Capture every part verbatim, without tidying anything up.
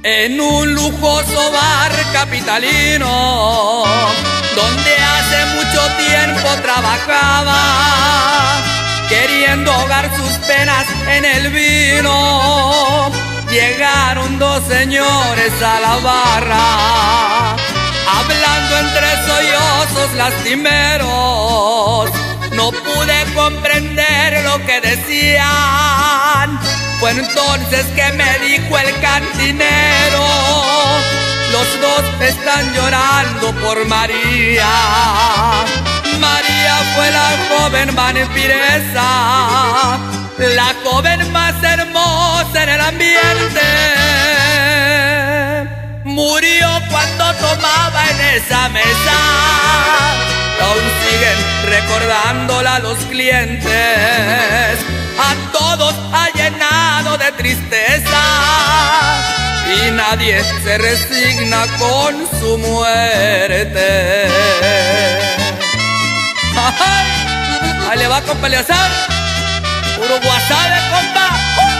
en un lujoso bar capitalino, donde hace mucho tiempo trabajaba, queriendo ahogar sus penas en el vino. Llegaron dos señores a la barra, hablando entre sollozos lastimeros. No pude comprender lo que decían. Fue entonces que me dijo el cantinero: los dos están llorando por María. María fue la joven vampiresa, la joven más hermosa en el ambiente. Murió cuando tomaba en esa mesa, aún siguen recordándola los clientes. A todos ha llenado de tristeza y nadie se resigna con su muerte. ¡Ay! Ahí le va, compa Eleazar, puro guasade, compa. ¡Uh!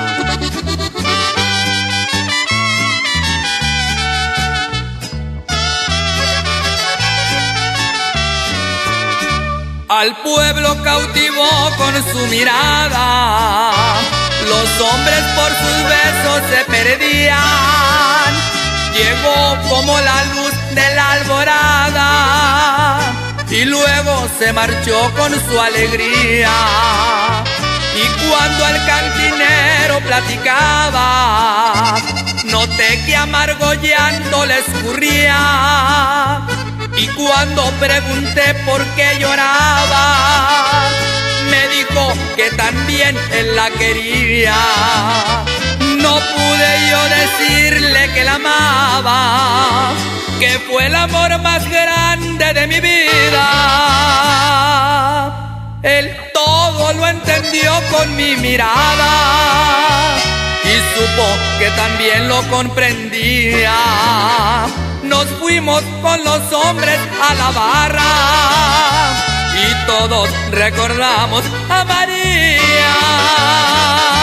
Al pueblo cautivó con su mirada, los hombres por sus besos se perdían. Llegó como la luz de la alborada y luego se marchó con su alegría. Y cuando el cantinero platicaba, noté que amargo llanto le escurría. Y cuando pregunté por qué lloraba, me dijo que también él la quería. No pude yo decirle que la amaba, que fue el amor más grande de mi vida. Él todo lo entendió con mi mirada y supo que también lo comprendía. Nos fuimos con los hombres a la barra y todos recordamos a María.